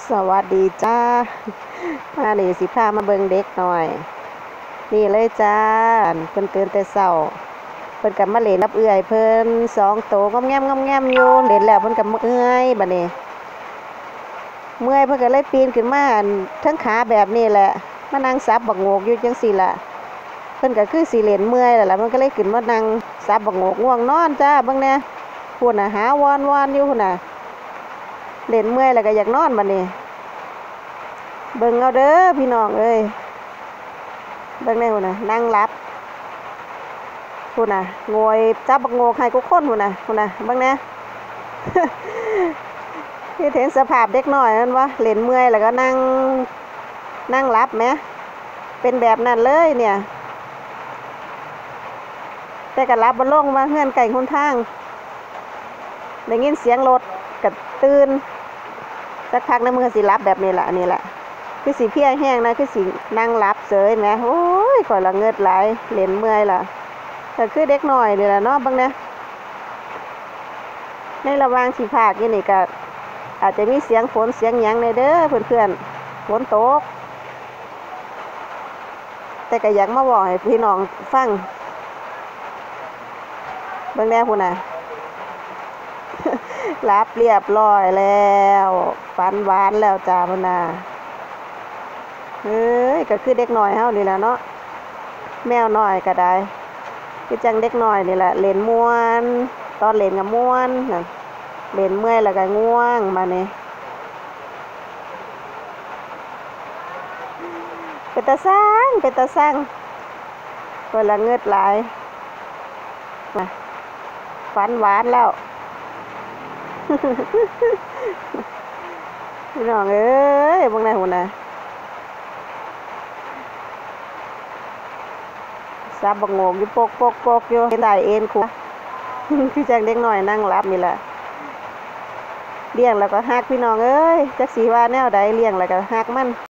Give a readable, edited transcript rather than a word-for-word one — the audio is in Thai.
สวัสดีจ้ามานี่สิพามาเบิ่งเด็กหน่อยนี่เลยจ้าเพิ่นตื่นแต่เช้าเพิ่นก็มาเล่นกับเอื้อยเพิ่น2 โตงอมแงมอยู่เล่นแล้วเพิ่นก็เมื่อยบัดนี้เมื่อยเพิ่นก็เลยปีนขึ้นมาทั้งขาแบบนี้แหละมานั่งซับบักโงกอยู่จังซี่ล่ะเพิ่นก็คือสิเล่นเมื่อยแล้วล่ะมันก็เลยขึ้นมานั่งซับบักโงกง่วงนอนจ้าเบิ่งแน่พุ่นน่ะหาวอนอยู่พุ่นน่ะเล่นเมื่อยแล้วก็อยากนอนบัดนี้เบิ่งเอาเด้อพี่น้องเอ้ยเบิ่งแน่พุ่นน่ะนั่งหลับพุ่นน่ะงอยจับบักโงกให้กูคนพุ่นน่ะเบิ่งแน่ ที่เห็นสภาพเด็กน้อยนั่นวะเล่นเมื่อยแล้วก็นั่งหลับแหมเป็นแบบนั้นเลยเนี่ยแต่ก็หลับบ่ลงว่าเฮือนไกลหนทางได้ยินเสียงรถก็ตื่นสักพักนึงมันก็สิหลับแบบนี้ล่ะนี่แหละคือสิเพลียแห้งนะคือสินั่งหลับเฉยแหมโอ้ยข่อยละเงิดหลายเล่นเมื่อยล่ะก็คือเด็กน้อยนี่ล่ะเนาะเบิ่งนะในระหว่างสิพากอยู่นี่ก็อาจจะมีเสียงฝนเสียงหยังในเด้อเพื่อนๆฝนตกแต่ก็อยากมาบอกให้พี่น้องฟังเบิ่งแน่พุ่นน่ะ รับเรียบร้อยแล้วฝันหวานแล้วจ้าพุ่นน่ะเฮ้ยก็คือเด็กน้อยเฮานี่แหละเนาะแมวน้อยก็ได้คือจังเด็กน้อยนี่แหละเล่นม่วนตอนเล่นก็ม่วนเล่นเมื่อยแล้วก็ง่วงมานี่เป็นตาสร้างเวลาเงือดหลายมาฝันหวานแล้ว พี่น้องเอ้ยพวกนายหุ่นนะซับบักโงกอยู่ปกอยู่เห็นได้เอ็นคุคือจังเด็กหน่อยนั่งรับนี่แหละเลี้ยงแล้วก็ฮักพี่น้องเอ้ยจักสีว่าแนวใดเลี้ยงแล้วก็ฮักมัน